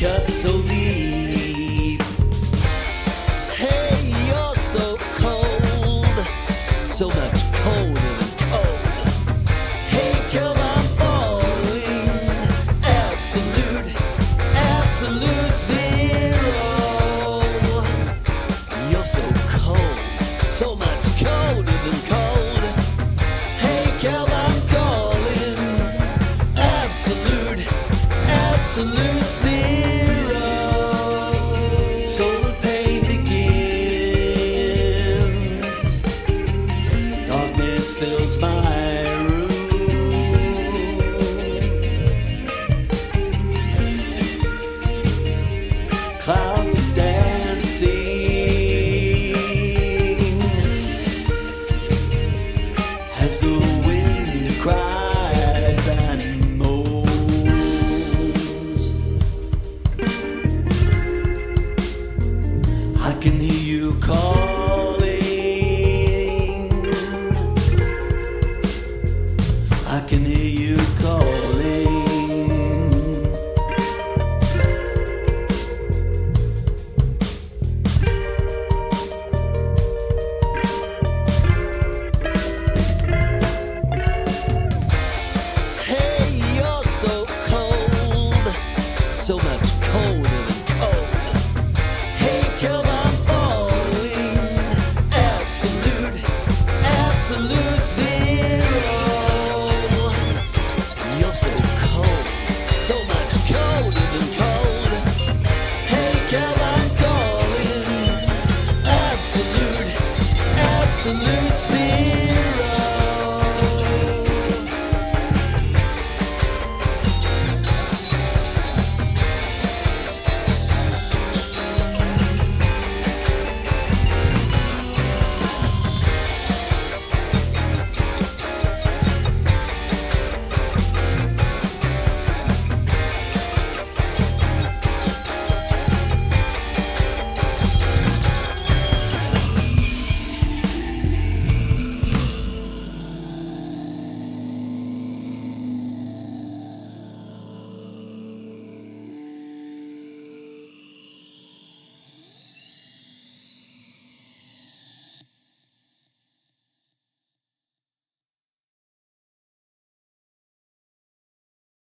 cut so deep. Hey, you're so cold, so much colder than cold. Hey, come on, falling, absolute, absolute zero. You're so cold, so much colder than cold. Hey, come on, calling, absolute, absolute zero. So the pain begins. Darkness fills my room. Clouds are dancing as the wind cries and moans. I can hear you calling. I can hear you calling. Hey, you're so cold, so much colder than